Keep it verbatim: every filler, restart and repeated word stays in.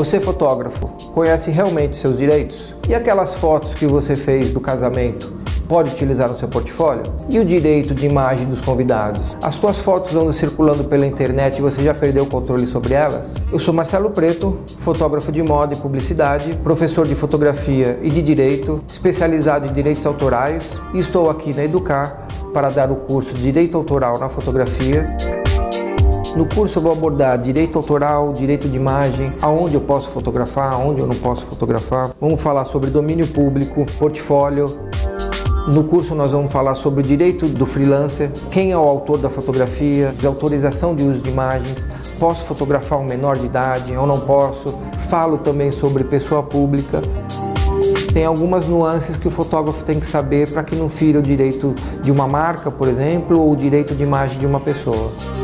Você, fotógrafo, conhece realmente seus direitos? E aquelas fotos que você fez do casamento, pode utilizar no seu portfólio? E o direito de imagem dos convidados? As suas fotos andam circulando pela internet e você já perdeu o controle sobre elas? Eu sou Marcelo Preto, fotógrafo de moda e publicidade, professor de fotografia e de direito, especializado em direitos autorais, e estou aqui na Educar para dar o curso de Direito Autoral na Fotografia. No curso eu vou abordar direito autoral, direito de imagem, aonde eu posso fotografar, aonde eu não posso fotografar. Vamos falar sobre domínio público, portfólio. No curso nós vamos falar sobre o direito do freelancer, quem é o autor da fotografia, de autorização de uso de imagens, posso fotografar um menor de idade ou não posso. Falo também sobre pessoa pública. Tem algumas nuances que o fotógrafo tem que saber para que não fira o direito de uma marca, por exemplo, ou o direito de imagem de uma pessoa.